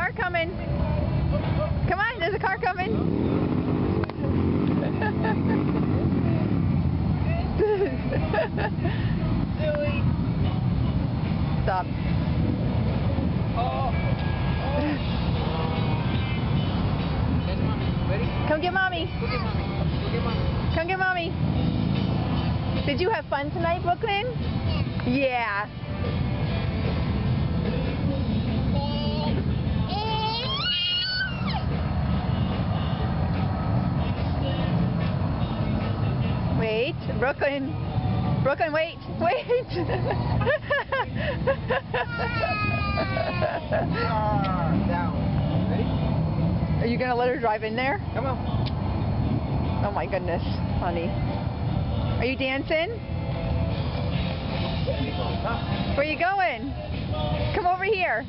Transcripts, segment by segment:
car coming. Come on, there's a car coming. Stop. Come get mommy. Come get mommy. Did you have fun tonight, Brooklyn? Yeah. Wait, Brooklyn. Brooklyn, wait, wait. Down. Ready? Are you gonna let her drive in there? Come on. Oh my goodness, honey. Are you dancing? Where are you going? Come over here.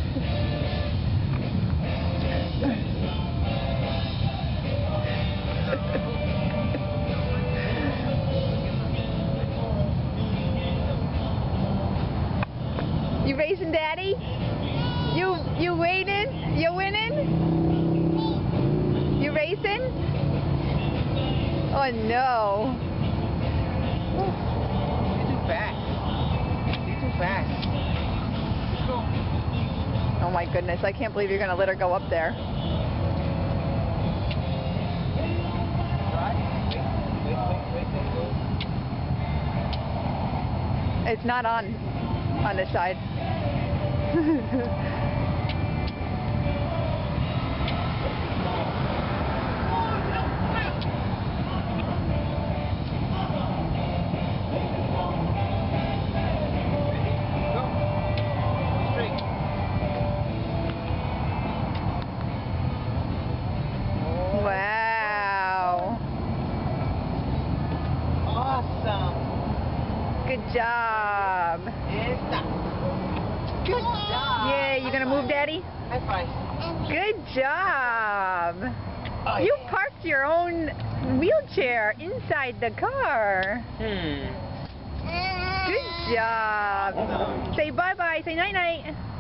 You racing, Daddy? You waiting? You winning? You racing? Oh no. You're too fast. You're too fast. Let's go. Oh my goodness, I can't believe you're gonna let her go up there. It's not on this side. Wow. Awesome. Good job. Good job. Yeah, you gonna move, Daddy? High five. Good job. Oh, You yeah. parked your own wheelchair inside the car. Good job. Say bye-bye. Say night-night.